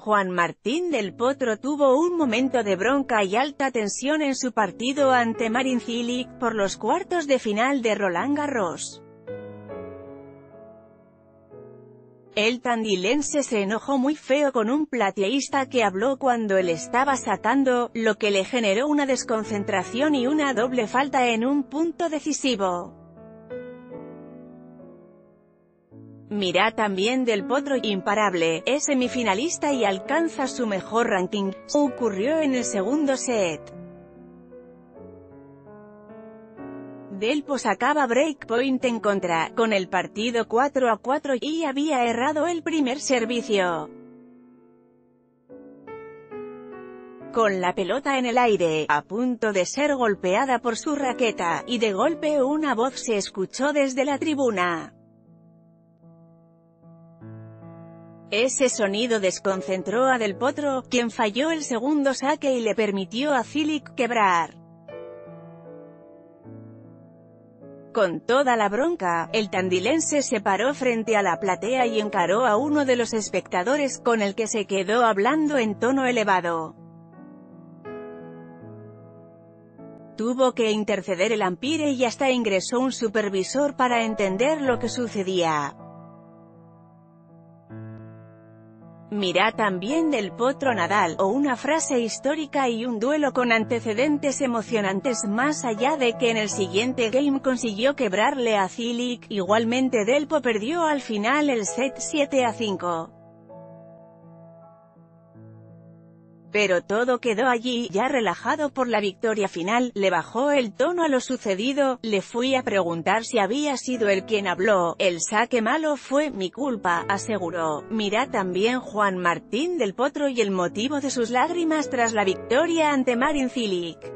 Juan Martín del Potro tuvo un momento de bronca y alta tensión en su partido ante Marin Cilic, por los cuartos de final de Roland Garros. El tandilense se enojó muy feo con un plateísta que habló cuando él estaba sacando, lo que le generó una desconcentración y una doble falta en un punto decisivo. Mira también del Potro, imparable, es semifinalista y alcanza su mejor ranking. Ocurrió en el segundo set. Del Potro sacaba breakpoint en contra, con el partido 4-4, y había errado el primer servicio. Con la pelota en el aire, a punto de ser golpeada por su raqueta, y de golpe una voz se escuchó desde la tribuna. Ese sonido desconcentró a Del Potro, quien falló el segundo saque y le permitió a Cilic quebrar. Con toda la bronca, el tandilense se paró frente a la platea y encaró a uno de los espectadores, con el que se quedó hablando en tono elevado. Tuvo que interceder el umpire y hasta ingresó un supervisor para entender lo que sucedía. Mira también del Potro Nadal, o una frase histórica y un duelo con antecedentes emocionantes. Más allá de que en el siguiente game consiguió quebrarle a Cilic, igualmente Del Potro perdió al final el set 7-5. Pero todo quedó allí. Ya relajado por la victoria final, le bajó el tono a lo sucedido. Le fui a preguntar si había sido él quien habló. El saque malo fue mi culpa, aseguró. Mira también Juan Martín del Potro y el motivo de sus lágrimas tras la victoria ante Marin Cilic.